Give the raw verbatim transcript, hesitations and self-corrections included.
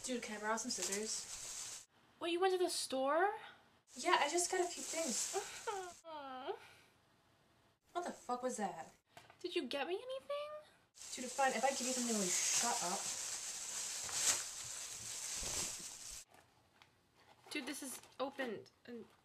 Dude, can I borrow some scissors? What, you went to the store? Yeah, I just got a few things. What the fuck was that? Did you get me anything? Dude, fine. If I give you something, will you shut up? Dude, this is opened and